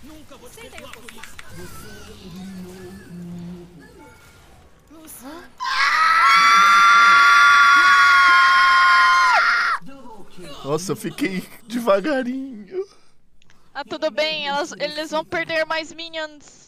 Senta aí um pouquinho. Nossa, eu fiquei devagarinho. Ah, tudo bem, eles vão perder mais minions.